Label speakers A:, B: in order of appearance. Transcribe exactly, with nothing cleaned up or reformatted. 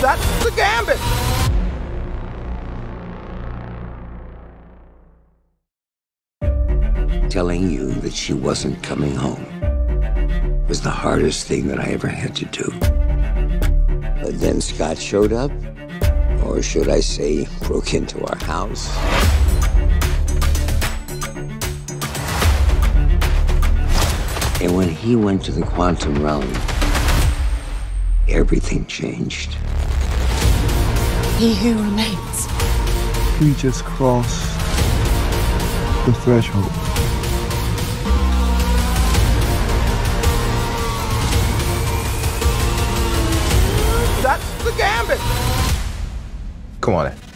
A: That's the gambit!
B: Telling you that she wasn't coming home was the hardest thing that I ever had to do. But then Scott showed up, or should I say, broke into our house. And when he went to the quantum realm, everything changed.
C: He who remains.
D: We just crossed the threshold.
A: That's the gambit!
E: Come on in.